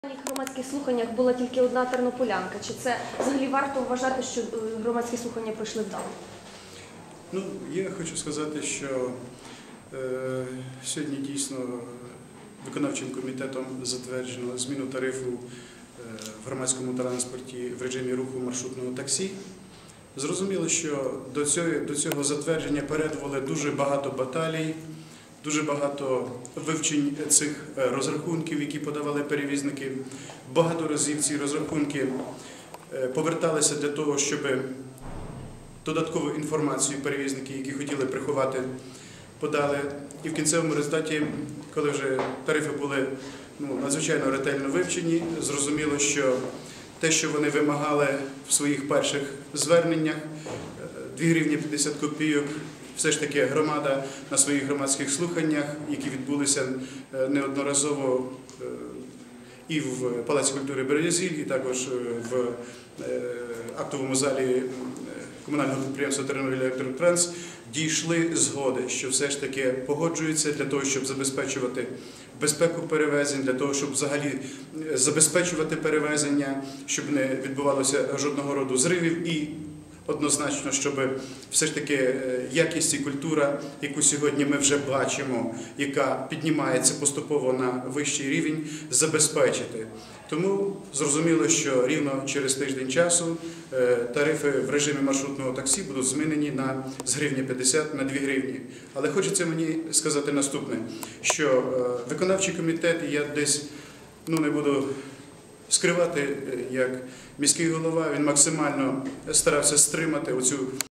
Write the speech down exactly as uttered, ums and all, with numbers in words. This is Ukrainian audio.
На громадських слуханнях була тільки одна тернополянка. Чи це взагалі варто вважати, що громадські слухання пройшли вдало? Ну, я хочу сказати, що е, сьогодні дійсно виконавчим комітетом затверджено зміну тарифу е, в громадському транспорті в режимі руху маршрутного таксі. Зрозуміло, що до цього, до цього затвердження передували дуже багато баталій, дуже багато вивчень цих розрахунків, які подавали перевізники. Багато разів ці розрахунки поверталися для того, щоб додаткову інформацію перевізники, які хотіли приховати, подали. І в кінцевому результаті, коли вже тарифи були ну, надзвичайно ретельно вивчені, зрозуміло, що те, що вони вимагали в своїх перших зверненнях, дві гривні п'ятдесят копійок, все ж таки громада на своїх громадських слуханнях, які відбулися неодноразово і в Палаці культури «Березіль», і також в актовому залі комунального підприємства «Тернопільелектротранс», дійшли згоди, що все ж таки погоджуються для того, щоб забезпечувати безпеку перевезень, для того, щоб взагалі забезпечувати перевезення, щоб не відбувалося жодного роду зривів і однозначно, щоб все ж таки якість і культура, яку сьогодні ми вже бачимо, яка піднімається поступово на вищий рівень, забезпечити. Тому зрозуміло, що рівно через тиждень часу тарифи в режимі маршрутного таксі будуть змінені на з гривні п'ятдесят на дві гривні. Але хочеться мені сказати наступне, що виконавчий комітет, і я десь ну, не буду скривати, як міський голова, він максимально старався стримати оцю